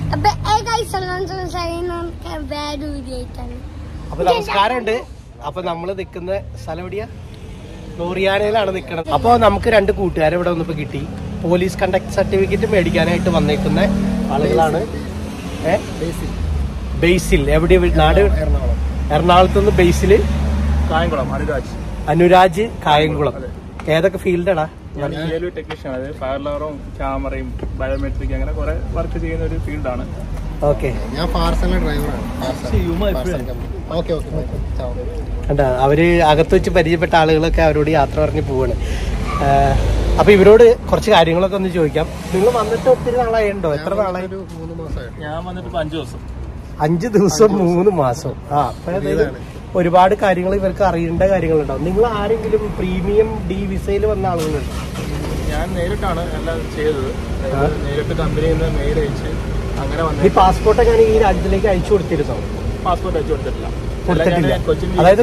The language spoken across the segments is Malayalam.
അപ്പൊ നമസ്കാരമുണ്ട്. അപ്പൊ നമ്മള് നിക്കുന്ന സ്ഥലം എവിടെയാ? ലോറിയാനയിലാണ് നിക്കണത്. അപ്പൊ നമുക്ക് രണ്ട് കൂട്ടുകാരെ ഇവിടെ വന്നപ്പോ കിട്ടി. പോലീസ് കണ്ടക്ട് സർട്ടിഫിക്കറ്റ് മേടിക്കാനായിട്ട് വന്നേക്കുന്ന ആളുകളാണ്. ബേസിൽ എവിടെ നാട്? എറണാകുളത്ത് നിന്ന് ബേസില് കായംകുളം. അനുരാജ് കായംകുളം. ഏതൊക്കെ ഫീൽഡാടാ? ടെക്നീഷ്യൻ. അത് ഫയർ അലാറും ക്യാമറയും ബയോമെട്രിക് അങ്ങനെ കുറെ വർക്ക് ചെയ്യുന്ന ഒരു ഫീൽഡാണ്. ഓക്കെ. ഞാൻ പാർസലിന്റെ ഡ്രൈവറാണ്. കണ്ടാ അവര് അകത്ത് വെച്ച് പരിചയപ്പെട്ട ആളുകളൊക്കെ അവരോട് യാത്ര പറഞ്ഞ് പോവാണ്. അപ്പൊ ഇവരോട് കുറച്ച് കാര്യങ്ങളൊക്കെ ഒന്ന് ചോദിക്കാം. നിങ്ങൾ വന്നിട്ട് ഒത്തിരി നാളായിട്ടോ? എത്ര നാളായി? 3 മാസമായി. ഞാൻ വന്നിട്ട് 5 ദിവസം. 5 ദിവസം 3 മാസം. അപ്പൊ ഒരുപാട് കാര്യങ്ങൾ ഇവർക്ക് അറിയേണ്ട കാര്യങ്ങളുണ്ടാവും. നിങ്ങൾ ആരെങ്കിലും പ്രീമിയം ഡി വിസയിൽ വന്ന ആളുകളുണ്ടോ? ഞാൻ നേരിട്ടാണ് എല്ലാം ചെയ്തത്. നേരിട്ട് കമ്പനിയിൽ നിന്ന് മെയിൽ അയച്ച് അങ്ങനെ വന്നു. ഈ പാസ്പോർട്ടൊക്കെ ഞാൻ ഈ രാജ്യത്തിലേക്ക് അയച്ചു കൊടുത്തിരുന്നോ? പാസ്പോർട്ട് അയച്ചു കൊടുത്തിട്ടില്ല. അതായത്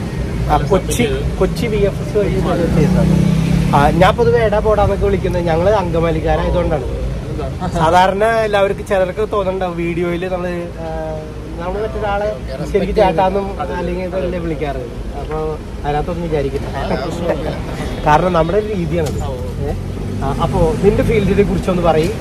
കൊച്ചി VFS വഴി ചെയ്തതാണ്. ഞാൻ പൊതുവെ എടാ പോടാന്നൊക്കെ വിളിക്കുന്നത് ഞങ്ങള് അങ്കമാലിക്കാരായതുകൊണ്ടാണ്. സാധാരണ എല്ലാവർക്കും ചിലർക്ക് തോന്നുന്നുണ്ടാവും വീഡിയോയില് നമ്മള് മറ്റൊരാളെ ശരിക്കും ചേട്ടാന്നും അല്ലെങ്കിൽ ഇതല്ലേ വിളിക്കാറ്. അപ്പൊ അതിനകത്തൊന്നും വിചാരിക്കില്ല, കാരണം നമ്മുടെ ഒരു രീതിയാണത്. അപ്പോ നിന്റെ ഫീൽഡിനെ കുറിച്ചൊന്ന് പറയും.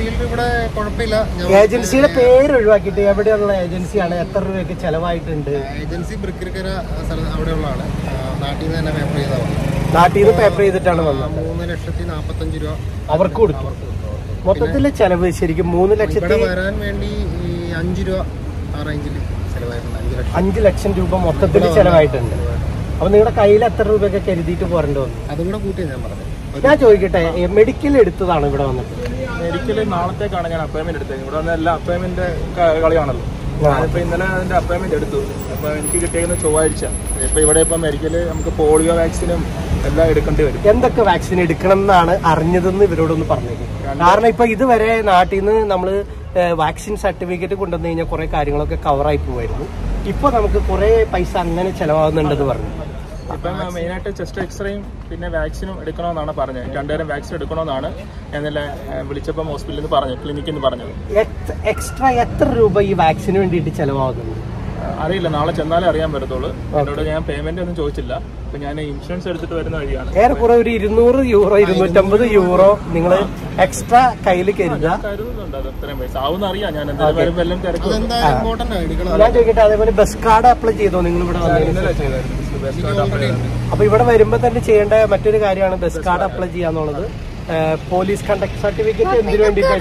ഏജൻസിയുടെ പേര് ഒഴിവാക്കിയിട്ട് എവിടെയുള്ള ഏജൻസിയാണ്? എത്ര രൂപയൊക്കെ ചെലവായിട്ടുണ്ട്? ഏജൻസി ബ്രിക്കര അവിടെയുള്ളതാണ്. നാട്ടിൽ നിന്ന് തന്നെ പേപ്പർ ചെയ്തതാണ്. നാട്ടിൽ നിന്ന് പേപ്പർ ചെയ്തിട്ടാണ് വന്നത്. 3,45,000 രൂപ അവർക്ക് കൊടുത്തു. മൊത്തത്തില് ചെലവ് ശരിക്കും 3 ലക്ഷത്തി വരാൻ വേണ്ടി 5 രൂപ ആ റേഞ്ചിൽ ചെലവായിട്ടുണ്ട്. 5 ലക്ഷം രൂപ മൊത്തത്തിൽ ചെലവായിട്ടുണ്ട്. അപ്പൊ നിങ്ങളുടെ കയ്യിൽ എത്ര രൂപയൊക്കെ കരുതിയിട്ട് പോരേണ്ടി വന്നു? അതും കൂടെ കൂട്ടി ഞാൻ പറഞ്ഞു. ഞാൻ ചോദിക്കട്ടെ, മെഡിക്കൽ എടുത്തതാണ് ഇവിടെ വന്നിട്ട്? മെഡിക്കല് നാളത്തേക്കാണ് ഞാൻ അപ്പോയിന്റ്മെന്റ് എടുത്തത്. ഇവിടെ വന്ന എല്ലാ അപ്പോയിന്റ്മെന്റ് കളിയാണല്ലോ. ഞാനിപ്പോ ഇന്നലെ അതിന്റെ അപ്പോയിന്റ്മെന്റ് എടുത്തു. അപ്പൊ എനിക്ക് കിട്ടിയത് ചൊവ്വാഴ്ച. ഇപ്പൊ ഇവിടെ ഇപ്പൊ മെഡിക്കല് നമുക്ക് പോളിയോ വാക്സിനും എല്ലാം എടുക്കേണ്ടി വരും. എന്തൊക്കെ വാക്സിൻ എടുക്കണം എന്നാണ് അറിഞ്ഞതെന്ന് ഇവരോടൊന്ന് പറഞ്ഞേക്കും. കാരണം ഇപ്പൊ ഇതുവരെ നാട്ടിൽ നിന്ന് നമ്മള് വാക്സിൻ സർട്ടിഫിക്കറ്റ് കൊണ്ടുവന്നു കഴിഞ്ഞാൽ കുറെ കാര്യങ്ങളൊക്കെ കവറായി പോവായിരുന്നു. ഇപ്പൊ നമുക്ക് കുറെ പൈസ അങ്ങനെ ചെലവാകുന്നുണ്ടെന്ന് പറഞ്ഞു. ഇപ്പം മെയിനായിട്ട് ചെസ്റ്റ് എക്സ്റേയും പിന്നെ വാക്സിനും എടുക്കണമെന്നാണ് പറഞ്ഞത്. 2 നേരം വാക്സിൻ എടുക്കണമെന്നാണ് ഇന്നലെ വിളിച്ചപ്പം ഹോസ്പിറ്റലിൽ നിന്ന് പറഞ്ഞു, ക്ലിനിക്കിൽ നിന്ന് പറഞ്ഞത്. എക്സ്ട്രാ എത്ര രൂപ ഈ വാക്സിന് വേണ്ടിയിട്ട് ചെലവാകുന്നുണ്ട്? അറിയില്ല, നാളെ ചെന്നാലേ അറിയാൻ പറ്റത്തുള്ളൂ. എന്നോട് ഞാൻ പേയ്മെന്റ് ഒന്നും ചോദിച്ചില്ല. അപ്പൊ ഞാൻ ഇൻഷുറൻസ് എടുത്തിട്ട് വരുന്ന വഴിയാണ്. ഏറെക്കുറെ ഒരു 200 യൂറോ 250 യൂറോ നിങ്ങൾ എക്സ്ട്രാ കയ്യിൽ കരുതുക. കരുതുന്നുണ്ട്. അത് എത്രയും പൈസ ആവും അറിയാം. ഞാൻ എന്തായാലും വരുമ്പോൾ എല്ലാം തിരക്കും. ഞാൻ ചോദിക്കട്ടെ, അതേപോലെ ബസ് കാർഡ് അപ്ലൈ ചെയ്തോ നിങ്ങൾ ഇവിടെ ഇന്നലെ ചെയ്തായിരുന്നു? അപ്പൊ ഇവിടെ വരുമ്പോ തന്നെ ചെയ്യേണ്ട മറ്റൊരു കാര്യമാണ് ബസ് കാർഡ് അപ്ലൈ ചെയ്യാന്നുള്ളത്. പോലീസ് കണ്ടക്ട് സർട്ടിഫിക്കറ്റ് എന്തിനു വേണ്ടിയിട്ട്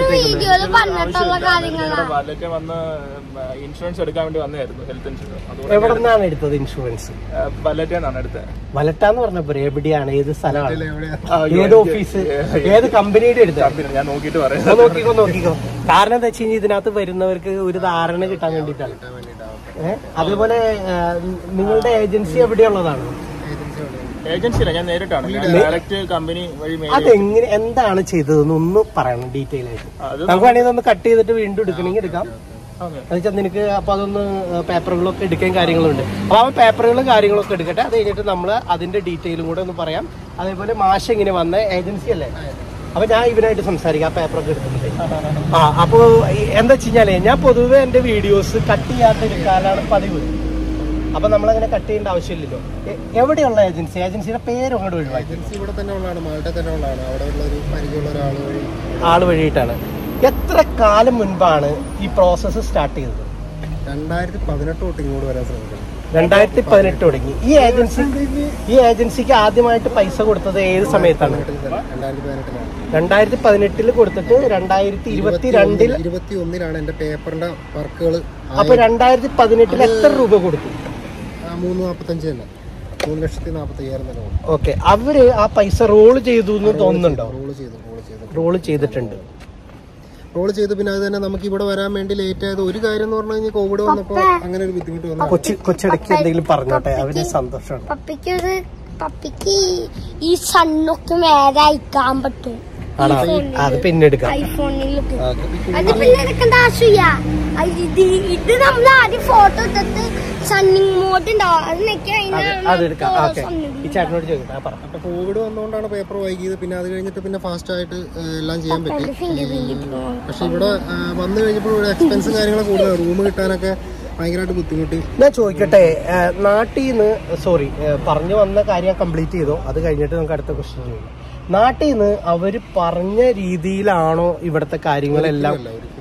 വന്ന് ഇൻഷുറൻസ് എടുക്കാൻ വേണ്ടി വന്നായിരുന്നു. Health insurance. എവിടെ നിന്നാണ് എടുത്തത് ഇൻഷുറൻസ്? ബലറ്റാണ് എടുത്തത്. ബലറ്റാന്ന് പറഞ്ഞപ്പോ എവിടെയാണ്, ഏത് സ്ഥലമാണ്, ഏത് ഓഫീസ്, ഏത് കമ്പനിയുടെ എടുത്തത്? ഞാൻ നോക്കിയിട്ട് പറയാം. നോക്കിക്കോ. കാരണം എന്താ വെച്ച് കഴിഞ്ഞാൽ ഇതിനകത്ത് വരുന്നവർക്ക് ഒരു ധാരണ കിട്ടാൻ വേണ്ടിയിട്ടാണ്. അതേപോലെ നിങ്ങളുടെ ഏജൻസി എവിടെയുള്ളതാണ്? ഏജൻസിയില്ല, ഞാൻ നേരിട്ടാണ് ഡയറക്റ്റ് കമ്പനി വഴി. അതെങ്ങനെ, എന്താണ് ചെയ്തതെന്ന് ഒന്ന് പറയണം ഡീറ്റെയിൽ ആയിട്ട്. നമുക്ക് വേണമെങ്കിൽ ഒന്ന് കട്ട് ചെയ്തിട്ട് വീണ്ടും എടുക്കണമെങ്കിൽ എടുക്കാം. എന്നുവെച്ചാൽ നിനക്ക് അപ്പൊ അതൊന്ന് പേപ്പറുകളൊക്കെ എടുക്കാൻ കാര്യങ്ങളുണ്ട്. അപ്പൊ ആ പേപ്പറുകളും കാര്യങ്ങളൊക്കെ എടുക്കട്ടെ. അത് കഴിഞ്ഞിട്ട് നമ്മൾ അതിന്റെ ഡീറ്റെയിലും കൂടെ ഒന്ന് പറയാം. അതേപോലെ മാഷ് എങ്ങനെ വന്ന ഏജൻസി അല്ലേ? അപ്പൊ ഞാൻ ഇവനായിട്ട് സംസാരിക്കാം. ആ പേപ്പറൊക്കെ എടുത്തിട്ടുണ്ട്. അപ്പൊ എന്താ വെച്ച് കഴിഞ്ഞാലേ, ഞാൻ പൊതുവെ എന്റെ വീഡിയോസ് കട്ട് ചെയ്യാത്ത എടുക്കാനാണ് പതിവ്. അപ്പൊ നമ്മളങ്ങനെ കട്ട് ചെയ്യേണ്ട ആവശ്യമില്ലല്ലോ. എവിടെയുള്ള ഏജൻസി? ഏജൻസിയുടെ പേര് അങ്ങോട്ട് ഒഴിവാക്കി. ഏജൻസി ഇവിടെ തന്നെ ഉള്ളതാണ്, മാൾട്ട തന്നെ ഉള്ളതാണ്. അവിടെ ഉള്ള ഒരു പരിചയമുള്ള ആള് വഴിയിട്ടാണ്. എത്ര കാലം മുൻപാണ് ഈ പ്രോസസ്സ് സ്റ്റാർട്ട് ചെയ്തത്? 2018 തൊട്ട് ഇങ്ങോട്ട് വരാൻ ശ്രമിക്കണം. 2018 തുടങ്ങി. ഈ ഏജൻസിക്ക് ആദ്യമായിട്ട് പൈസ കൊടുത്തത് ഏത് സമയത്താണ്? 2018 കൊടുത്തിട്ട് 2022 21 എന്റെ പേപ്പറിന്റെ വർക്കുകൾ. അപ്പൊ 2018 എത്ര രൂപ കൊടുത്തു? 345 തന്നെ. 3,45,000 തന്നെ. ഓക്കെ. അവര് ആ പൈസ റോള് ചെയ്തു എന്ന് തോന്നുന്നുണ്ടോ? റോള് ചെയ്തിട്ടുണ്ട്. റോൾ ചെയ്ത് പിന്നെ അത് തന്നെ നമുക്ക് ഇവിടെ വരാൻ വേണ്ടി ലേറ്റ് ആയത്. ഒരു കാര്യം എന്ന് പറഞ്ഞു കഴിഞ്ഞാൽ കോവിഡ് വന്നപ്പോ അങ്ങനെ ഒരു ബുദ്ധിമുട്ട് വന്നു. കൊച്ചിടയ്ക്ക് എന്തെങ്കിലും പറഞ്ഞോട്ടെ, അവര് സന്തോഷമാണ്. പപ്പിക്ക് ഈ സണ്ണൊക്കെ മേലെ അയക്കാൻ പറ്റും. ആണോ? അത് പിന്നെ എടുക്കാം. ഐഫോണിലൊക്കെ അത് പിന്നെ എടുക്കേണ്ട ആവശ്യമില്ല. ഇത് നമ്മൾ ആദ്യം ഫോട്ടോ എടുത്തിട്ട് സണ്ണിങ് മോഡ് ഉണ്ടാവും, അത് എടുക്കാം. ഓക്കെ, ഈ ചേട്ടനോട് ചോദിക്കാം. അപ്പൊ കോവിഡ് വന്നുകൊണ്ടാണ് പേപ്പർ വൈകിയത്. പിന്നെ അത് കഴിഞ്ഞിട്ട് പിന്നെ ഫാസ്റ്റ് ആയിട്ട് എല്ലാം ചെയ്യാൻ പറ്റി. പക്ഷെ ഇവിടെ വന്നു കഴിഞ്ഞപ്പോൾ എക്സ്പെൻസും കാര്യങ്ങളൊക്കെ കൂടുതലാണ്. റൂം കിട്ടാനൊക്കെ ഭയങ്കരമായിട്ട് ബുദ്ധിമുട്ടി. ഞാൻ ചോദിക്കട്ടെ, നാട്ടിൽ നിന്ന് സോറി പറഞ്ഞു വന്ന കാര്യം കംപ്ലീറ്റ് ചെയ്തോ, അത് കഴിഞ്ഞിട്ട് നമുക്ക് അടുത്ത ക്വസ്റ്റ്യൻ ചെയ്യും. നാട്ടിൽ നിന്ന് അവര് പറഞ്ഞ രീതിയിലാണോ ഇവിടുത്തെ കാര്യങ്ങളെല്ലാം?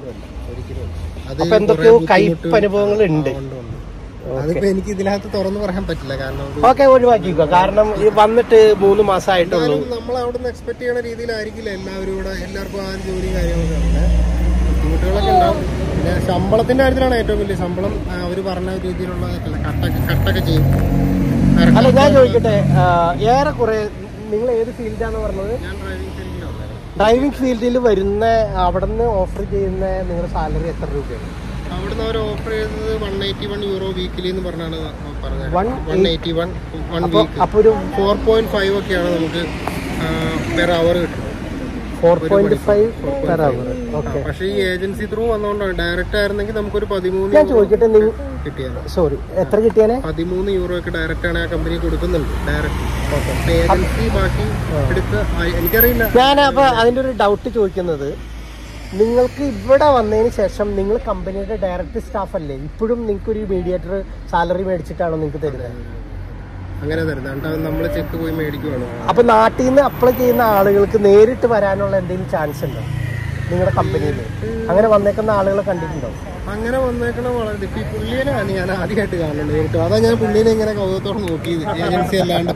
അപ്പൊ എന്തൊക്കെയോ കയ്പ് അനുഭവങ്ങൾ ഉണ്ട്. അതിപ്പോ എനിക്ക് ഇതിനകത്ത് തുറന്നു പറയാൻ പറ്റില്ല. കാരണം ഓക്കെ, ഒഴിവാക്കിക്കോ. കാരണം വന്നിട്ട് 3 മാസമായിട്ടുള്ളൂ. നമ്മൾ അവിടെ നിന്ന് എക്സ്പെക്ട് ചെയ്യുന്ന രീതിയിലായിരിക്കില്ല എല്ലാവരും ഇവിടെ. എല്ലാവർക്കും ആ ജോലി കാര്യങ്ങളൊക്കെ ഉണ്ട്, ബുദ്ധിമുട്ടുകളൊക്കെ ഉണ്ടാവും. പിന്നെ ശമ്പളത്തിന്റെ കാര്യത്തിലാണ് ഏറ്റവും വലിയ ശമ്പളം. അവര് പറഞ്ഞ രീതിയിലുള്ള കട്ടൊക്കെ ചെയ്യും. അല്ല, ഞാൻ ചോദിക്കട്ടെ, ഏറെക്കുറെ നിങ്ങൾ ഏത് ഫീൽഡാന്ന് പറഞ്ഞത്? ഞാൻ ഡ്രൈവിംഗ് ഫീൽഡിലാണ്. ഡ്രൈവിംഗ് ഫീൽഡിൽ വരുന്ന അവിടെ നിന്ന് ഓഫർ ചെയ്യുന്ന നിങ്ങളുടെ സാലറി എത്ര രൂപയാണ്? അവിടുന്ന് അവർ ഓഫർ ചെയ്തത് €181 വീക്കിലി എന്ന് പറഞ്ഞാണ് പറഞ്ഞത്. 181 അപ്പൊ ഒരു 4.5 ഒക്കെയാണ് നമുക്ക് പെർ അവർ കിട്ടുന്നത്. 4.5 പെർ അവർ. ഓക്കെ. പക്ഷെ ഈ ഏജൻസി ത്രൂ വന്നോണ്ടാണ്. ഡയറക്റ്റ് ആയിരുന്നെങ്കിൽ നമുക്കൊരു 13 ഞാൻ ചോദിക്കട്ടെ, കിട്ടിയാണ്. സോറി, എത്ര കിട്ടിയാനെ? €13 ഒക്കെ ഡയറക്റ്റ് ആണ് ആ കമ്പനി കൊടുക്കുന്നുണ്ട്. ഡയറക്റ്റ് ഏജൻസി ബാക്കി എടുത്ത് എനിക്കറിയില്ല. ഞാൻ അപ്പൊ അതിന്റെ ഒരു ഡൗട്ട് ചോദിക്കുന്നത്, നിങ്ങൾക്ക് ഇവിടെ വന്നതിന് ശേഷം നിങ്ങൾ കമ്പനിയുടെ ഡയറക്റ്റ് സ്റ്റാഫ് അല്ലേ? ഇപ്പോഴും നിങ്ങൾക്ക് ഒരു മീഡിയേറ്റർ സാലറി മേടിച്ചിട്ടാണോ നിങ്ങൾക്ക് തരുന്നത്? അങ്ങനെ തരുന്നത് നമ്മൾ ചെക്ക് പോയി മേടിക്കുവാണ്. അപ്പൊ നാട്ടിൽ നിന്ന് അപ്ലൈ ചെയ്യുന്ന ആളുകൾക്ക് നേരിട്ട് വരാനുള്ള എന്തെങ്കിലും ചാൻസ് ഉണ്ടോ നിങ്ങളുടെ കമ്പനിയിൽ? അങ്ങനെ വന്നേക്കുന്ന ആളുകളെ കണ്ടിട്ടുണ്ടോ? അങ്ങനെ വന്നേക്കണ വളരെ പുള്ളിയെയാണ് ഞാൻ ആദ്യമായിട്ട് കാണുന്നത് നേരിട്ട്. അതാ ഞാൻ പുള്ളിനെ ഇങ്ങനെ കൗതുകത്തോടെ നോക്കിയത്, ഏജൻസി അല്ലാണ്ട്.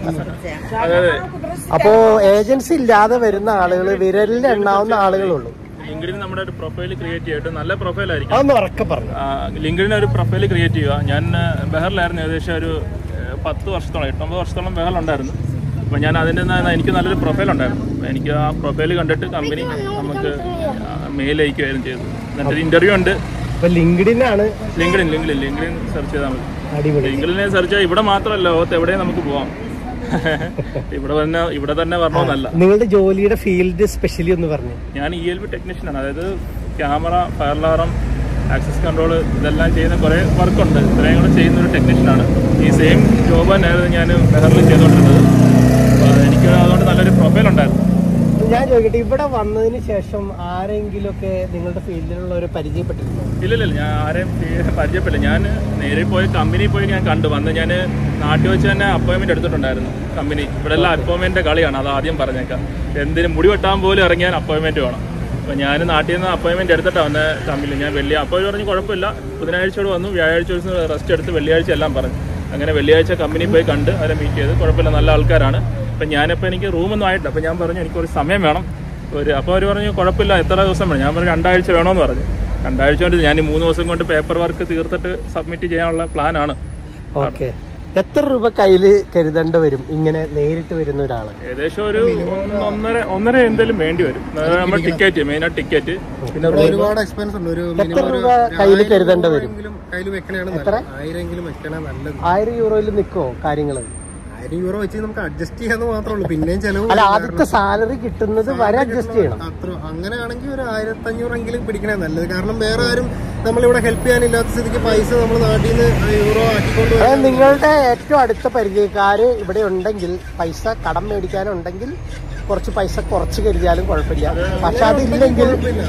അപ്പോ ഏജൻസി ഇല്ലാതെ വരുന്ന ആളുകൾ വിരലിൽ എണ്ണാവുന്ന ആളുകളുള്ളൂ. ലിങ്ക്ഡിൻ നമ്മുടെ ഒരു പ്രൊഫൈൽ ക്രിയേറ്റ് ചെയ്തിട്ട് നല്ല പ്രൊഫൈലായിരിക്കും. അതൊന്ന് ഉറക്കെ പറഞ്ഞു. ലിങ്ക്ഡിൻ ഒരു പ്രൊഫൈൽ ക്രിയേറ്റ് ചെയ്യുക. ഞാൻ ബഹറിലായിരുന്നു ഏകദേശം ഒരു 10 വർഷത്തോളം 8-9 വർഷത്തോളം ബഹറിലുണ്ടായിരുന്നു. അപ്പോൾ ഞാൻ അതിൻ്റെ എനിക്ക് നല്ലൊരു പ്രൊഫൈൽ ഉണ്ടായിരുന്നു. അപ്പോൾ എനിക്ക് ആ പ്രൊഫൈൽ കണ്ടിട്ട് കമ്പനി നമുക്ക് മെയിൽ അയക്കുകയായിരുന്നു ചെയ്തത്. എന്നിട്ട് ഇന്റർവ്യൂ ഉണ്ട്. ലിങ്ക്ഡിൻ സെർച്ച് ചെയ്താൽ മതി. ലിങ്ക്ഡിനെ സെർച്ച് ചെയ്താൽ ഇവിടെ മാത്രമല്ല, ലോകത്ത് എവിടെയും നമുക്ക് പോവാം. ഇവിടെ തന്നെ വരണമെന്നല്ല. നിങ്ങളുടെ ജോലിയുടെ ഫീൽഡ് സ്പെഷ്യലി ഒന്ന് പറഞ്ഞു. ഞാൻ ELB ടെക്നീഷ്യനാണ്. അതായത് camera, fire alarm, access control ഇതെല്ലാം ചെയ്യുന്ന കുറേ വർക്കുണ്ട്. ഇത്രയും കൂടെ ചെയ്യുന്ന ഒരു ടെക്നീഷ്യനാണ്. ഈ സെയിം ജോബ് തന്നെയായിരുന്നു ഞാൻ ബഹറിൽ ചെയ്തുകൊണ്ടിരുന്നത്. അപ്പോൾ എനിക്ക് അതുകൊണ്ട് നല്ലൊരു പ്രൊഫൈൽ ഉണ്ടായിരുന്നു. ഞാൻ ചോദിക്കട്ടെ, ഇവിടെ വന്നതിന് ശേഷം ആരെങ്കിലും ഒക്കെ നിങ്ങളുടെ ഫീൽഡിലുള്ളവരെ പരിചയപ്പെട്ടിട്ടുണ്ടോ? ഇല്ല, ഞാൻ ആരെയും പരിചയപ്പെട്ടില്ല. ഞാൻ നേരെ പോയി കമ്പനി പോയി ഞാൻ കണ്ടു വന്ന്. ഞാൻ നാട്ടിൽ വെച്ച് തന്നെ അപ്പോയിൻമെന്റ് എടുത്തിട്ടുണ്ടായിരുന്നു കമ്പനി. ഇവിടെ എല്ലാം അപ്പോയിൻമെന്റിന്റെ കളിയാണ്, അത് ആദ്യം പറഞ്ഞേക്കാം. എന്തിനും മുടി വെട്ടാൻ പോലും ഇറങ്ങിയാൽ അപ്പോയിൻമെന്റ് വേണം. അപ്പോൾ ഞാൻ നാട്ടിൽ നിന്ന് അപ്പോയിൻമെന്റ് എടുത്തിട്ടാണ് വന്ന കമ്പനി. ഞാൻ അപ്പോൾ പറഞ്ഞു കുഴപ്പമില്ല, ബുധനാഴ്ചയോട് വന്നു, വ്യാഴാഴ്ച ദിവസം റെസ്റ്റ് എടുത്ത് വെള്ളിയാഴ്ച എല്ലാം പറഞ്ഞു. അങ്ങനെ വെള്ളിയാഴ്ച കമ്പനി പോയി കണ്ട് അവരെ മീറ്റ് ചെയ്ത്, കുഴപ്പമില്ല, നല്ല ആൾക്കാരാണ്. അപ്പം ഞാനിപ്പോൾ എനിക്ക് റൂമൊന്നും ആയിട്ടില്ല. അപ്പോൾ ഞാൻ പറഞ്ഞു എനിക്കൊരു സമയം വേണം. അപ്പോൾ അവർ പറഞ്ഞു കുഴപ്പമില്ല, എത്ര ദിവസം വേണം? ഞാൻ പറഞ്ഞു 2 ആഴ്ച വേണമെന്ന് പറഞ്ഞു. 2 ആഴ്ച കൊണ്ട് ഞാൻ 3 ദിവസം കൊണ്ട് പേപ്പർ വർക്ക് തീർത്തിട്ട് സബ്മിറ്റ് ചെയ്യാനുള്ള പ്ലാനാണ്. ഓക്കെ. എത്ര രൂപ കയ്യിൽ കരുതേണ്ടി വരും ഇങ്ങനെ നേരിട്ട് വരുന്ന ഒരാള്? ഏകദേശം ഒരു 1.5 എന്തെങ്കിലും വേണ്ടി വരും. നമ്മുടെ ടിക്കറ്റ്, മെയിനായിട്ട് ടിക്കറ്റ്. പിന്നെ ഒരുപാട് എക്സ്പെൻസ് ഉണ്ട്. ഒരു എത്ര രൂപ കയ്യിൽ കരുതേണ്ടി വരും? കയ്യിൽ വെക്കണതാണ് നല്ലത്. 1000 വെക്കണ നല്ലത്. €1000 നിൽക്കുമോ കാര്യങ്ങള്? €1000 വെച്ച് നമുക്ക് അഡ്ജസ്റ്റ് ചെയ്യാന്ന് മാത്രമേ ഉള്ളൂ. പിന്നെയും ചെലവ്. അല്ല, ആദ്യത്തെ സാലറി കിട്ടുന്നത് വരെ അഡ്ജസ്റ്റ് ചെയ്യണം. അത്ര അങ്ങനെയാണെങ്കിൽ ഒരു 1500 പിടിക്കണേ നല്ലത്. കാരണം വേറെ ആരും നമ്മളിവിടെ ഹെൽപ്പ് ചെയ്യാനില്ലാത്ത സ്ഥിതിക്ക് പൈസ നമ്മൾ നാട്ടിൽ നിന്ന് യൂറോ ആക്കിക്കൊണ്ട്. നിങ്ങളുടെ ഏറ്റവും അടുത്ത പരിചയക്കാര് ഇവിടെ ഉണ്ടെങ്കിൽ, പൈസ കടം മേടിക്കാനുണ്ടെങ്കിൽ കുറച്ച് പൈസ കുറച്ച് കരുതിയാലും കുഴപ്പമില്ല. പക്ഷെ അതില്ലെങ്കിൽ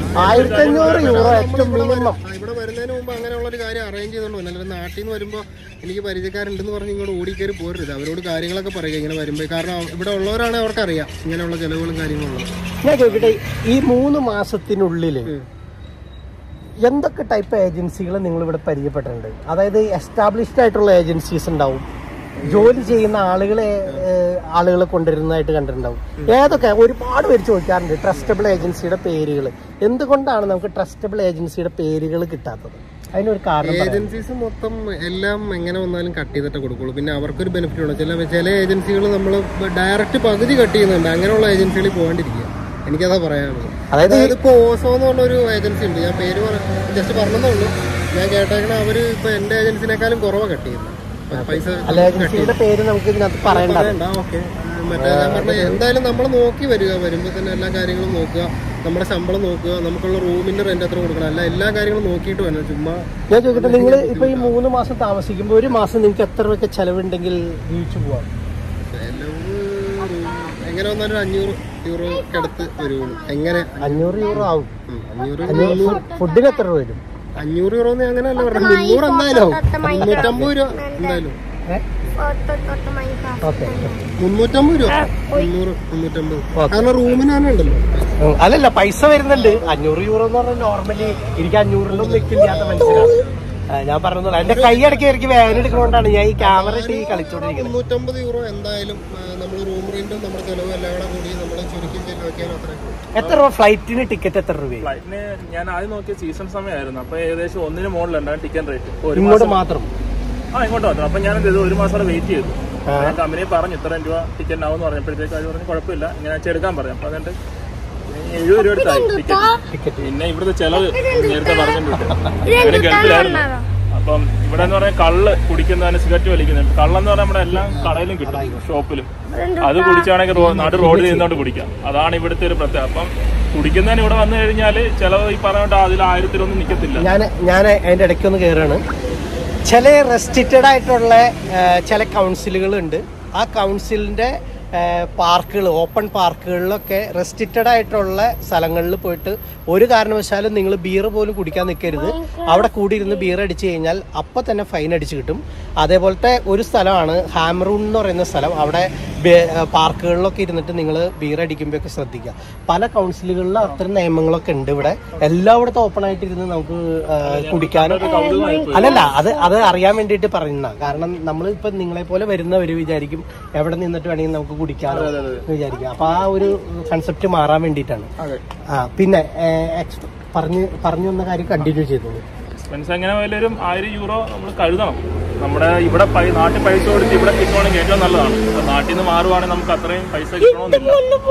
€1500 ഏറ്റവും മിനിമം. ഇവിടെ വരുന്നതിന് മുമ്പ് അങ്ങനെയുള്ളൊരു കാര്യം അറേഞ്ച് ചെയ്തോണ്ട് പോകും. അല്ലെങ്കിൽ നാട്ടിൽ നിന്ന് വരുമ്പോൾ എനിക്ക് പരിചയക്കാരുണ്ടെന്ന് പറഞ്ഞ് ഇങ്ങോട്ട് ഓടിക്കയറി പോരരുത്. അവരോട് കാര്യങ്ങളൊക്കെ പറയുക ഇങ്ങനെ വരുമ്പോൾ. കാരണം ഇവിടെ ഉള്ളവരാണ് അവർക്കറിയാം ഇങ്ങനെയുള്ള ചെലവുകളും കാര്യങ്ങളും. ഞാൻ ചോദിക്കട്ടെ, ഈ 3 മാസത്തിനുള്ളിൽ എന്തൊക്കെ ടൈപ്പ് ഏജൻസികൾ നിങ്ങൾ ഇവിടെ പരിചയപ്പെട്ടിട്ടുണ്ട്? അതായത് എസ്റ്റാബ്ലിഷ്ഡ് ആയിട്ടുള്ള ഏജൻസീസ് ഉണ്ടാവും, ജോലി ചെയ്യുന്ന ആളുകളെ കൊണ്ടുവരുന്നതായിട്ട് കണ്ടിട്ടുണ്ടാവും. ഏതൊക്കെ ഒരുപാട് പേര് ചോദിക്കാറുണ്ട് ട്രസ്റ്റബിൾ ഏജൻസിയുടെ പേരുകൾ. എന്തുകൊണ്ടാണ് നമുക്ക് ട്രസ്റ്റബിൾ ഏജൻസിയുടെ പേരുകൾ കിട്ടാത്തത്? അതിനൊരു കാരണം. ഏജൻസീസ് മൊത്തം എല്ലാം എങ്ങനെ വന്നാലും കട്ട് ചെയ്തിട്ട് കൊടുക്കുള്ളൂ. പിന്നെ അവർക്കൊരു ബെനിഫിറ്റ് ഉണ്ട്. ചില ഏജൻസികൾ നമ്മൾ ഡയറക്റ്റ് പകുതി കട്ട് ചെയ്യുന്നുണ്ട്. അങ്ങനെയുള്ള ഏജൻസികളിൽ പോകാണ്ടിരിക്കുക. എനിക്കതാ പറയാനുള്ളത്. അതായത് ഇപ്പൊ ഓസോ എന്ന് പറഞ്ഞൊരു ഏജൻസി ഉണ്ട്. ഞാൻ പേര് ജസ്റ്റ് പറഞ്ഞതേ ഉള്ളൂ. ഞാൻ കേട്ടേക്കണ അവര് ഇപ്പൊ എന്റെ ഏജൻസിനേക്കാളും കുറവാണ് കട്ട് ചെയ്യുന്നത് പൈസ. ഏജൻസിയുടെ പേര് നമുക്ക് ഇതിനകത്ത് പറയണ്ട. ഓക്കെ, മറ്റേ ഞാൻ പറഞ്ഞ എന്തായാലും നമ്മൾ നോക്കി വരിക, വരുമ്പോൾ തന്നെ എല്ലാ കാര്യങ്ങളും നോക്കുക, നമ്മുടെ ശമ്പളം നോക്കുക, നമുക്കുള്ള റൂമിന്റെ റെന്റ് എത്ര കൊടുക്കണം, അല്ല എല്ലാ കാര്യങ്ങളും നോക്കിയിട്ട് വേണം. ചുമ്മാ ഞാൻ ചോദിക്കട്ടെ, നിങ്ങൾ ഇപ്പൊ ഈ 3 മാസം താമസിക്കുമ്പോൾ ഒരു മാസം നിങ്ങൾക്ക് എത്ര രൂപ ചെലവുണ്ടെങ്കിൽ ജീവിച്ചു പോവാം? ചെലവ് എങ്ങനെ വന്നാലും 500 യൂറോക്ക് അടുത്ത് വരുള്ളൂ. എങ്ങനെ 500 യൂറോ ആവും. 500 ഫുഡിന് എത്ര രൂപ വരും? 500 യൂറോ അങ്ങനെ അല്ല പറഞ്ഞത്, 300 എന്തായാലും ആവും. 350 രൂപ എന്തായാലും. 350 രൂപ 350. കാരണം റൂമിന് തന്നെ ഉണ്ടല്ലോ. അല്ലല്ല, പൈസ വരുന്നുണ്ട്. 500 യൂറോ എന്ന് പറഞ്ഞാൽ നോർമലി എനിക്ക് 500 വെക്കില്ലാത്ത മനസ്സിലാണ് ഞാൻ പറഞ്ഞത്. എന്റെ കൈ ഇടയ്ക്ക് വേദന എടുക്കുന്നതുകൊണ്ടാണ് ഞാൻ ഈ ക്യാമറ ഇട്ട് കളിച്ചോണ്ടിരിക്കുന്നത്. 350 യൂറോ എന്തായാലും നമ്മൾ റൂം റെന്റും നമ്മുടെ ചെലവ് എല്ലാം കൂടെ കൂടി നമ്മൾ ചുരുക്കി ചെലവാക്കിയാലും അത്ര. എത്ര രൂപ ഫ്ലൈറ്റിന് ടിക്കറ്റ്? എത്ര രൂപ ഫ്ലൈറ്റിന്? ഞാൻ ആദ്യം നോക്കിയ സീസൺ സമയമായിരുന്നു, അപ്പൊ ഏകദേശം 1 മുകളിലുണ്ടാകും ടിക്കറ്റ് റേറ്റ്. ഇങ്ങോട്ട് മാത്രം? ഇങ്ങോട്ട് മാത്രം. അപ്പൊ ഞാൻ 1 മാസം അവിടെ വെയിറ്റ് ചെയ്തു. കമ്പനി പറഞ്ഞു ഇത്രയും രൂപ ടിക്കറ്റ് ആവും എന്ന് പറഞ്ഞപ്പോഴത്തേക്ക് അത് പറഞ്ഞ് കുഴപ്പമില്ല, ഇങ്ങനെ എടുക്കാൻ പറഞ്ഞു. അപ്പൊ അതുകൊണ്ട് 70 രൂപ എടുത്തായി ടിക്കറ്റ്. പിന്നെ ഇവിടുത്തെ ചെലവ് നേരത്തെ പറഞ്ഞിട്ടുണ്ട്. അങ്ങനെ ഗൾഫിലായിരുന്നു. അപ്പം ഇവിടെ എന്ന് പറഞ്ഞാൽ കള്ള് കുടിക്കുന്നതിന്, സിഗരറ്റ് വലിക്കുന്നുണ്ട്. കള്ളെന്ന് പറഞ്ഞാൽ നമ്മുടെ എല്ലാ കടയിലും കിട്ടും, ഷോപ്പിലും. അത് കുടിച്ചാണെങ്കിൽ റോഡിൽ നിന്നോണ്ട് കുടിക്കാം. അതാണ് ഇവിടുത്തെ ഒരു പ്രത്യേകത. അപ്പം കുടിക്കുന്നതിന് ഇവിടെ വന്നു കഴിഞ്ഞാൽ ചെലവ് ഈ പറഞ്ഞോട്ട് അതിൽ 1000-ലൊന്നും നിൽക്കത്തില്ല. ഞാൻ അതിന്റെ ഇടയ്ക്കൊന്ന് കയറാണ്. ചില റെസ്ട്രിക്റ്റഡ് ആയിട്ടുള്ള ചില കൗൺസിലുകളുണ്ട്. ആ കൗൺസിലിന്റെ പാർക്കുകൾ, ഓപ്പൺ പാർക്കുകളിലൊക്കെ റെസ്ട്രിക്റ്റഡ് ആയിട്ടുള്ള സ്ഥലങ്ങളിൽ പോയിട്ട് ഒരു കാരണവശാലും നിങ്ങൾ ബിയർ പോലും കുടിക്കാൻ നിൽക്കരുത്. അവിടെ കൂടിയിരുന്ന് ബിയർ അടിച്ചു കഴിഞ്ഞാൽ അപ്പം തന്നെ ഫൈൻ അടിച്ചു കിട്ടും. അതേപോലത്തെ ഒരു സ്ഥലമാണ് ഹാമറൂൺ എന്ന് പറയുന്ന സ്ഥലം. അവിടെ പാർക്കുകളിലൊക്കെ ഇരുന്നിട്ട് നിങ്ങൾ ബിയർ അടിക്കുമ്പോഴൊക്കെ ശ്രദ്ധിക്കുക. പല കൗൺസിലുകളിലും അത്തരം നിയമങ്ങളൊക്കെ ഉണ്ട്. ഇവിടെ എല്ലായിടത്തും ഓപ്പൺ ആയിട്ടിരുന്ന് നമുക്ക് കുടിക്കാനും അല്ലല്ല, അത് അറിയാൻ വേണ്ടിയിട്ട് പറയുന്ന. കാരണം നമ്മൾ ഇപ്പൊ നിങ്ങളെ പോലെ വരുന്നവർ വിചാരിക്കും എവിടെ നിന്നിട്ട് വേണമെങ്കിൽ നമുക്ക് കുടിക്കാനോ വിചാരിക്കാം. അപ്പൊ ആ ഒരു കൺസെപ്റ്റ് മാറാൻ വേണ്ടിയിട്ടാണ്. പിന്നെ പറഞ്ഞു വന്ന കാര്യം കണ്ടിന്യൂ ചെയ്തോളൂ. എക്സ്പെൻസ് എങ്ങനെ വലിയൊരു 1000 യൂറോ നമ്മൾ കരുതണം. നമ്മുടെ ഇവിടെ നാട്ടിൽ പൈസ കൊടുത്ത് ഇവിടെ കിട്ടുവാണെങ്കിൽ ഏറ്റവും നല്ലതാണ്. നാട്ടിൽ നിന്ന് മാറുവാണെങ്കിൽ നമുക്ക് അത്രയും പൈസ കിട്ടണമെന്നില്ല.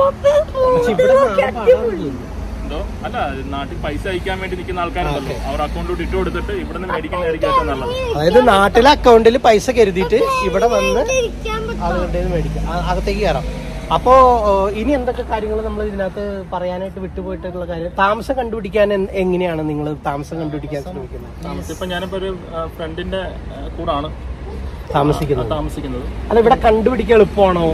എന്തോ അല്ല, നാട്ടിൽ പൈസ അയക്കാൻ വേണ്ടി നിൽക്കുന്ന ആൾക്കാരുണ്ടല്ലോ, അവർ അക്കൗണ്ടിലോട്ട് ഇട്ട് കൊടുത്തിട്ട് ഇവിടെ നിന്ന് മേടിക്കുന്നതായിരിക്കും ഏറ്റവും നല്ലത്. അതായത് നാട്ടിലെ അക്കൗണ്ടിൽ പൈസ കരുതിയിട്ട് ഇവിടെ വന്ന് അതുകൊണ്ട് മേടിക്കാം, അകത്തേക്ക് കയറാം. അപ്പോ ഇനി എന്തൊക്കെ കാര്യങ്ങൾ നമ്മൾ ഇതിനകത്ത് പറയാനായിട്ട് വിട്ടുപോയിട്ടുള്ള കാര്യം? താമസം കണ്ടുപിടിക്കാൻ എങ്ങനെയാണ് നിങ്ങൾ താമസം കണ്ടുപിടിക്കാൻ ശ്രമിക്കുന്നത്? ഇപ്പൊ ഞാനിപ്പോ ഒരു ഫ്രണ്ടിന്റെ കൂടാണ് താമസിക്കുന്നത്. അല്ല, ഇവിടെ കണ്ടുപിടിക്കാൻ എളുപ്പമാണോ?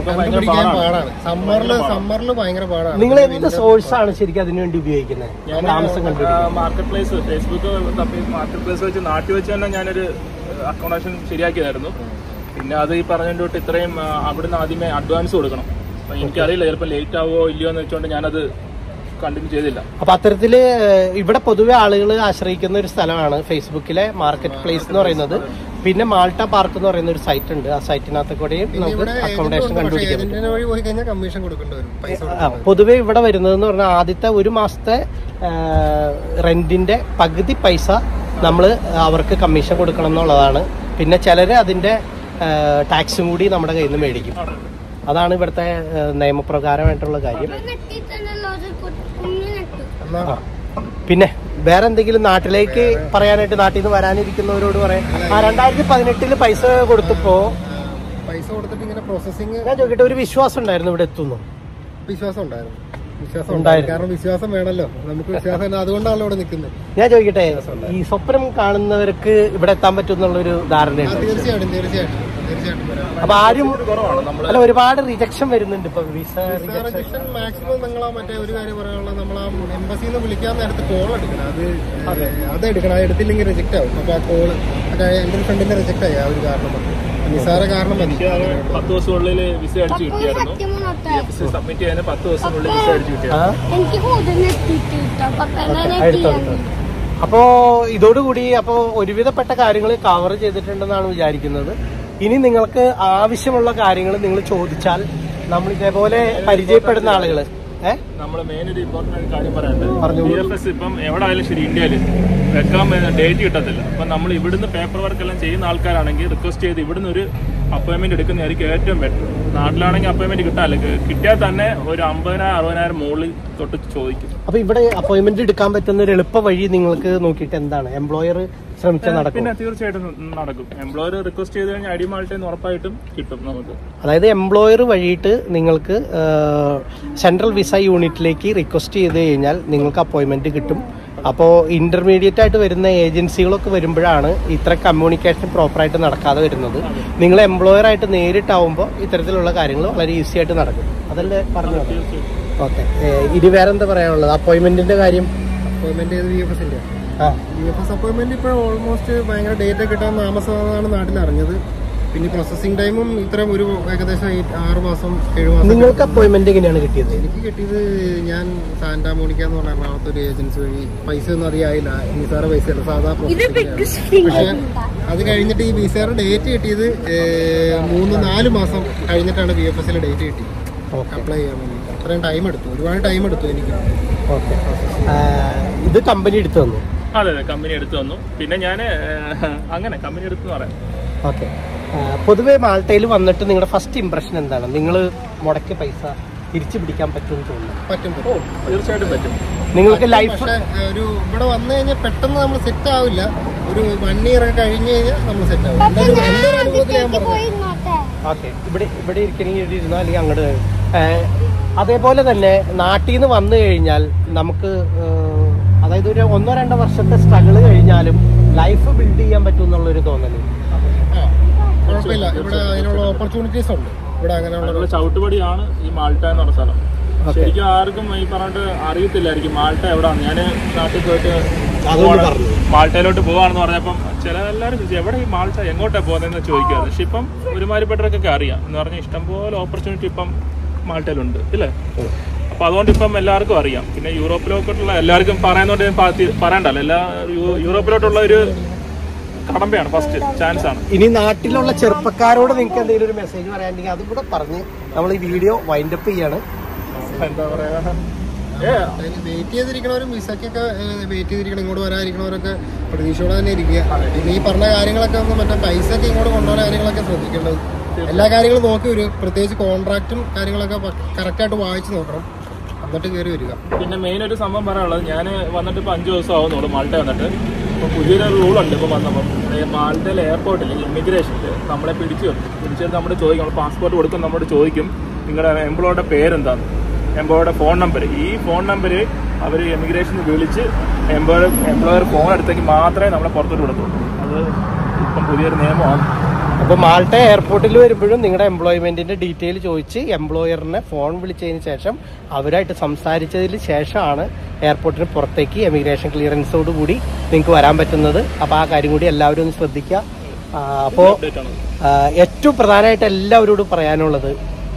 സമ്മറിൽ ഭയങ്കര പാടാണ്. നിങ്ങൾ എന്ത് സോഴ്സ് ആണ് ശരിക്കും അതിനുവേണ്ടി ഉപയോഗിക്കുന്നത്? താമസം കണ്ടുപിടിക്കാൻ market place, Facebook market place വെച്ച് നാട്ടിൽ വെച്ച് തന്നെ ഞാനൊരു അക്കോമഡേഷൻ ശരിയാക്കിയതായിരുന്നു. പിന്നെ അത് ഈ പറഞ്ഞിട്ട് ഇത്രയും അവിടുന്ന് ആദ്യമേ അഡ്വാൻസ് കൊടുക്കണം. അപ്പൊ എനിക്കറിയില്ല ചിലപ്പോൾ ലേറ്റ് ആവുമോ ഇല്ലയോ എന്ന് വെച്ചുകൊണ്ട് ഞാനത് കണ്ടിന്യൂ ചെയ്തില്ല. അപ്പൊ അത്തരത്തില് ഇവിടെ പൊതുവെ ആളുകൾ ആശ്രയിക്കുന്ന ഒരു സ്ഥലമാണ് ഫേസ്ബുക്കിലെ മാർക്കറ്റ് പ്ലേസ് എന്ന് പറയുന്നത്. പിന്നെ മാൾട്ട പാർക്ക് എന്ന് പറയുന്ന ഒരു സൈറ്റ് ഉണ്ട്. ആ സൈറ്റിനകത്ത് കൂടെയും നമുക്ക് അക്കോമഡേഷൻ കണ്ടുപിടിക്കാൻ പറ്റും. പൊതുവെ ഇവിടെ വരുന്നതെന്ന് പറഞ്ഞാൽ ആദ്യത്തെ 1 മാസത്തെ റെന്റിന്റെ പകുതി പൈസ നമ്മൾ അവർക്ക് കമ്മീഷൻ കൊടുക്കണം എന്നുള്ളതാണ്. പിന്നെ ചിലര് അതിന്റെ ടാക്സും കൂടി നമ്മുടെ കയ്യിൽ നിന്ന് മേടിക്കും. അതാണ് ഇവിടുത്തെ നിയമപ്രകാരമായിട്ടുള്ള കാര്യം. പിന്നെ വേറെ എന്തെങ്കിലും നാട്ടിലേക്ക് പറയാനായിട്ട്, നാട്ടിൽ നിന്ന് വരാനിരിക്കുന്നവരോട് പറയാം? 2018 പൈസ കൊടുത്തിട്ട് ഇങ്ങനെ പ്രോസസിങ് ഞാൻ ചോദിക്കട്ടെ, ഒരു വിശ്വാസം ഉണ്ടായിരുന്നു ഇവിടെ എത്തുന്നു? വിശ്വാസം ഉണ്ടായിരുന്നു. കാരണം വിശ്വാസം വേണമല്ലോ നമുക്ക്. വിശ്വാസം അതുകൊണ്ടാണല്ലോ ഇവിടെ നിൽക്കുന്നത്. ഞാൻ ചോദിക്കട്ടെ, ഈ സ്വപ്നം കാണുന്നവർക്ക് ഇവിടെ എത്താൻ പറ്റും എന്നുള്ളൊരു ധാരണയുണ്ട്? തീർച്ചയായിട്ടും. അപ്പൊ ആരും അല്ല, ഒരുപാട് റിജക്ഷൻ വരുന്നുണ്ട് ഇപ്പൊ. വിസ റിജക്ഷൻ മാക്സിമം നിങ്ങളാ മറ്റേ ഒരു കാര്യം പറയാനുള്ളത്, നമ്മൾ ആ എംബസിന്ന് വിളിക്കാൻ നേരത്ത് കോൾ എടുക്കണം. അത് എടുക്കണം. അത് എടുത്തില്ലെങ്കിൽ റിജക്ട് ആവും. അപ്പൊ ആ കോള് എന്റെ ഒരു ഫ്രണ്ടിന്റെ റിജക്ട് ആയി. ആ ഒരു കാരണം നിസാര കാരണം മതി. 10 ദിവസത്തിനുള്ളിൽ വിസ അടിച്ചു കിട്ടിയായിരുന്നു. സബ്മിറ്റ് ചെയ്യാൻ 10 ദിവസത്തിനുള്ളിൽ വിസ അടിച്ചു കിട്ടിയായിരുന്നു. അപ്പോ ഇതോടുകൂടി അപ്പോ ഒരുവിധപ്പെട്ട കാര്യങ്ങൾ കവർ ചെയ്തിട്ടുണ്ടെന്നാണ് വിചാരിക്കുന്നത്. ഇനി നിങ്ങൾക്ക് ആവശ്യമുള്ള കാര്യങ്ങൾ നിങ്ങൾ ചോദിച്ചാൽ നമ്മൾ ഇതേപോലെ പരിചയപ്പെടുന്ന ആളുകള് നമ്മള് മെയിൻ ഒരു ഇമ്പോർട്ടന്റ് കാര്യം പറയാനുണ്ട്. BFS ഇപ്പം എവിടെ ആയാലും ശരി ഇന്ത്യയിൽ വെക്കാൻ ഡേറ്റ് കിട്ടത്തില്ല. അപ്പൊ നമ്മൾ ഇവിടുന്ന് പേപ്പർ വർക്ക് എല്ലാം ചെയ്യുന്ന ആൾക്കാരാണെങ്കിൽ റിക്വസ്റ്റ് ചെയ്ത് ഇവിടുന്ന് ഒരു അപ്പോയിൻമെന്റ് എടുക്കുന്നതായിരിക്കും ഏറ്റവും ബെറ്റർ. നാട്ടിലാണെങ്കിൽ അപ്പോയിൻമെന്റ് കിട്ടാനില്ല, കിട്ടിയാൽ തന്നെ ഒരു 50,000-60,000 മുകളിൽ തൊട്ട് ചോദിക്കും. അപ്പൊ ഇവിടെ അപ്പോയിന്റ്മെന്റ് എടുക്കാൻ പറ്റുന്ന ഒരു എളുപ്പ വഴി നിങ്ങൾക്ക് നോക്കിയിട്ട് എന്താണ്? എംപ്ലോയർ ശ്രമിച്ചാൽ നടക്കും? പിന്നെ തീർച്ചയായിട്ടും നടക്കും. എംപ്ലോയർ റിക്വസ്റ്റ് ചെയ്ത് കഴിഞ്ഞാൽ ഐഡി മാൾട്ടയിൽ ഉറപ്പായിട്ടും കിട്ടും നമുക്ക്. അതായത് എംപ്ലോയർ വഴിയിട്ട് നിങ്ങൾക്ക് സെൻട്രൽ വിസ യൂണിറ്റിലേക്ക് റിക്വസ്റ്റ് ചെയ്ത് കഴിഞ്ഞാൽ നിങ്ങൾക്ക് അപ്പോയിന്റ്മെന്റ് കിട്ടും. അപ്പോൾ ഇന്റർമീഡിയറ്റ് ആയിട്ട് വരുന്ന ഏജൻസികളൊക്കെ വരുമ്പോഴാണ് ഇത്ര കമ്മ്യൂണിക്കേഷൻ പ്രോപ്പറായിട്ട് നടക്കാതെ വരുന്നത്. നിങ്ങൾ എംപ്ലോയർ ആയിട്ട് നേരിട്ടാവുമ്പോൾ ഇത്തരത്തിലുള്ള കാര്യങ്ങൾ വളരെ ഈസി ആയിട്ട് നടക്കും. അതല്ലേ പറഞ്ഞു? ഓക്കെ. ഇനി വേറെ എന്താ പറയാനുള്ളത്? അപ്പോയിന്റ്മെന്റിന്റെ കാര്യം. അപ്പോയിന്റ്മെന്റ് ചെയ്ത് VFS അപ്പോയിന്റ്മെന്റ് ഇപ്പോൾ ഓൾമോസ്റ്റ് ഭയങ്കര ഡേറ്റ് കിട്ടാൻ താമസമാണെന്നാണ് നാട്ടിൽ അറിഞ്ഞത്. പിന്നെ പ്രോസസിംഗ് ടൈമും ഇത്രയും ഒരു ഏകദേശം 6 മാസം 7 മാസം. നിങ്ങൾക്ക് അപ്പോയിന്റ്മെന്റ് എങ്ങനെയാണ് കിട്ടിയത്? എനിക്ക് കിട്ടിയത് ഞാൻ സാന്റാ മോണിക്ക എന്ന് പറഞ്ഞ എറണാകുളത്ത് ഒരു ഏജൻസി വഴി. പൈസ ഒന്നും അറിയായില്ല, നിസാറ പൈസ അല്ല, സാധാ പ്രോസസിംഗ്. പക്ഷെ അത് കഴിഞ്ഞിട്ട് ഈ വിസയുടെ ഡേറ്റ് കിട്ടിയത് 3-4 മാസം കഴിഞ്ഞിട്ടാണ് VFS ഡേറ്റ് കിട്ടിയത് അപ്ലൈ ചെയ്യാൻ വേണ്ടി. അത്രയും ടൈം എടുത്തു, ഒരുപാട് ടൈം എടുത്തു എനിക്ക്. ഓക്കെ. ഇത് കമ്പനി എടുത്തു തന്നു? അതെ, കമ്പനി എടുത്തു തന്നു. പിന്നെ ഞാൻ അങ്ങനെ കമ്പനി എടുത്തു പറയാം. ഓക്കെ. പൊതുവെ മാൾട്ടയിൽ വന്നിട്ട് നിങ്ങളുടെ ഫസ്റ്റ് ഇംപ്രഷൻ എന്താണ്? നിങ്ങൾ മുടക്കിയ പൈസ തിരിച്ചു പിടിക്കാൻ പറ്റുമെന്ന് തോന്നുന്നു? പറ്റും, തീർച്ചയായിട്ടും പറ്റും. നിങ്ങൾക്ക് ലൈഫ് ഒരു ഇവിടെ വന്നു കഴിഞ്ഞാൽ പെട്ടെന്ന് നമ്മൾ സെറ്റ് ആവില്ല. ഒരു 1 ഇയർ ഒക്കെ കഴിഞ്ഞ് കഴിഞ്ഞാൽ നമ്മൾ സെറ്റ് ആവും. അനുഭവത്തിൽ ഞാൻ പറഞ്ഞു. ഓക്കെ. ഇവിടെ ഇരിക്കണമെങ്കിൽ ഇരുന്നോ, അല്ലെങ്കിൽ അങ്ങോട്ട്. അതേപോലെ തന്നെ നാട്ടിൽ നിന്ന് വന്നു കഴിഞ്ഞാൽ നമുക്ക് അതായത് ഒരു 1-2 വർഷത്തെ സ്ട്രഗിള് കഴിഞ്ഞാലും ലൈഫ് ബിൽഡ് ചെയ്യാൻ പറ്റും എന്നുള്ളൊരു തോന്നല്. കുഴപ്പമില്ല, ഇവിടെ അതിനുള്ള ഓപ്പർച്യൂണിറ്റീസ് ഉണ്ട്. ഇവിടെ അങ്ങനെയുള്ള ചവിട്ടുപടിയാണ് ഈ മാൾട്ട എന്ന് പറഞ്ഞ സ്ഥലം. ശരിക്കും ആർക്കും ഈ പറഞ്ഞിട്ട് അറിയത്തില്ലായിരിക്കും മാൾട്ട എവിടെയാണ്. ഞാൻ നാട്ടിൽ പോയിട്ട് മാൾട്ടയിലോട്ട് പോവാണെന്ന് പറഞ്ഞപ്പം എല്ലാവരും ചോദിച്ചു എവിടെ ഈ മാൾട്ട, എങ്ങോട്ടാണ് പോകുന്നതെന്ന് ചോദിക്കാറ്. പക്ഷെ ഇപ്പം ഒരുമാതിരിപ്പെട്ടവർക്കൊക്കെ അറിയാം എന്ന് പറഞ്ഞാൽ ഇഷ്ടംപോലെ ഓപ്പർച്യൂണിറ്റി ഇപ്പം മാൾട്ടയിലുണ്ട് ഇല്ലേ. അപ്പൊ അതുകൊണ്ട് ഇപ്പം എല്ലാവർക്കും അറിയാം. പിന്നെ യൂറോപ്പിലോട്ടുള്ള എല്ലാവർക്കും പറയുന്നതുകൊണ്ട് പറയണ്ടല്ലോ, എല്ലാ യൂറോപ്പിലോട്ടുള്ള ഒരു കടമ്പയാണ്, ഫസ്റ്റ് ചാൻസ് ആണ്. ഇനി നാട്ടിലുള്ള ചെറുപ്പക്കാരോട് നിങ്ങൾക്ക് എന്തെങ്കിലും ഒരു മെസ്സേജ് പറയാനുണ്ടെങ്കിൽ അതും കൂടെ പറഞ്ഞ് നമ്മൾ ഈ വീഡിയോ വൈൻഡപ്പ് ചെയ്യാണ്. എന്താ പറയാ, വെയിറ്റ് ചെയ്തിരിക്കണവരും വിസയ്ക്കൊക്കെ വെയിറ്റ് ചെയ്തിരിക്കണം, ഇങ്ങോട്ട് വരാതിരിക്കണവരൊക്കെ പ്രതീക്ഷയോടെ തന്നെ ഇരിക്കുക. പിന്നെ ഈ പറഞ്ഞ കാര്യങ്ങളൊക്കെ ഒന്ന് മറ്റേ പൈസയൊക്കെ ഇങ്ങോട്ട് കൊണ്ടുവരുന്ന കാര്യങ്ങളൊക്കെ ശ്രദ്ധിക്കേണ്ടത്. എല്ലാ കാര്യങ്ങളും നോക്കി പ്രത്യേകിച്ച് കോൺട്രാക്റ്റും കാര്യങ്ങളൊക്കെ കറക്റ്റായിട്ട് വായിച്ച് നോക്കണം, എന്നിട്ട് കയറി വരിക. പിന്നെ മെയിൻ ഒരു സംഭവം പറയാനുള്ളത്, ഞാൻ വന്നിട്ട് ഇപ്പോൾ 5 ദിവസം ആവുന്നുള്ളൂ മാൾട്ട വന്നിട്ട്. ഇപ്പോൾ പുതിയൊരു റൂളുണ്ട് ഇപ്പോൾ വന്നപ്പം, മാൾട്ടയിലെ എയർപോർട്ടിൽ ഇമിഗ്രേഷനിൽ നമ്മളെ പിടിച്ചെടുത്ത് നമ്മൾ ചോദിക്കും, നമ്മൾ പാസ്പോർട്ട് കൊടുക്കും, നമ്മൾ ചോദിക്കും നിങ്ങളുടെ എംപ്ലോയറുടെ പേരെന്താണ്, എംപ്ലോയറുടെ ഫോൺ നമ്പർ. ഈ ഫോൺ നമ്പർ അവർ ഇമിഗ്രേഷനിൽ വിളിച്ച് എംപ്ലോയർ ഫോൺ എടുത്തേക്ക് മാത്രമേ നമ്മളെ പുറത്തോട്ട് വിടത്തുള്ളൂ. അത് ഇപ്പം പുതിയൊരു നിയമമാണ്. അപ്പോൾ മാൾട്ട എയർപോർട്ടിൽ വരുമ്പോഴും നിങ്ങളുടെ എംപ്ലോയ്മെന്റിന്റെ ഡീറ്റെയിൽ ചോദിച്ച് എംപ്ലോയറിനെ ഫോൺ വിളിച്ചതിന് ശേഷം അവരായിട്ട് സംസാരിച്ചതിന് ശേഷമാണ് എയർപോർട്ടിന് പുറത്തേക്ക് എമിഗ്രേഷൻ ക്ലിയറൻസോട് കൂടി നിങ്ങൾക്ക് വരാൻ പറ്റുന്നത്. അപ്പോൾ ആ കാര്യം കൂടി എല്ലാവരും ഒന്ന് ശ്രദ്ധിക്കുക. അപ്പോൾ ഏറ്റവും പ്രധാനമായിട്ട് എല്ലാവരോടും പറയാനുള്ളത്,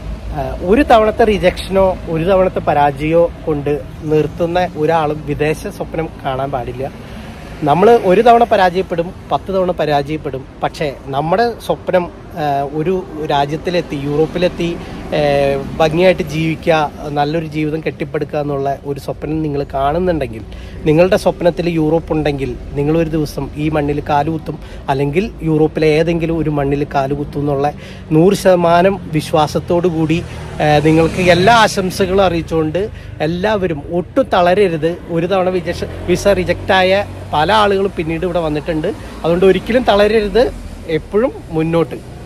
ഒരു തവണത്തെ റിജക്ഷനോ ഒരു തവണത്തെ പരാജയമോ കൊണ്ട് നിർത്തുന്ന ഒരാളും വിദേശ സ്വപ്നം കാണാൻ പാടില്ല. നമ്മൾ ഒരു തവണ പരാജയപ്പെടും, 10 തവണ പരാജയപ്പെടും. പക്ഷേ നമ്മുടെ സ്വപ്നം ഒരു രാജ്യത്തിലെത്തി, യൂറോപ്പിലെത്തി ഭംഗിയായിട്ട് ജീവിക്കുക, നല്ലൊരു ജീവിതം കെട്ടിപ്പടുക്കുക എന്നുള്ള ഒരു സ്വപ്നം നിങ്ങൾ കാണുന്നുണ്ടെങ്കിൽ, നിങ്ങളുടെ സ്വപ്നത്തിൽ യൂറോപ്പ് ഉണ്ടെങ്കിൽ നിങ്ങളൊരു ദിവസം ഈ മണ്ണിൽ കാലുകുത്തും, അല്ലെങ്കിൽ യൂറോപ്പിലെ ഏതെങ്കിലും ഒരു മണ്ണിൽ കാലുകുത്തും എന്നുള്ള 100% വിശ്വാസത്തോടു കൂടി നിങ്ങൾക്ക് എല്ലാ ആശംസകളും അറിയിച്ചുകൊണ്ട് എല്ലാവരും ഒട്ടും തളരരുത്. ഒരു തവണ വിസ റിജക്റ്റായ പല ആളുകളും പിന്നീട് ഇവിടെ വന്നിട്ടുണ്ട്. അതുകൊണ്ട് ഒരിക്കലും തളരരുത്, എപ്പോഴും മുന്നോട്ട്.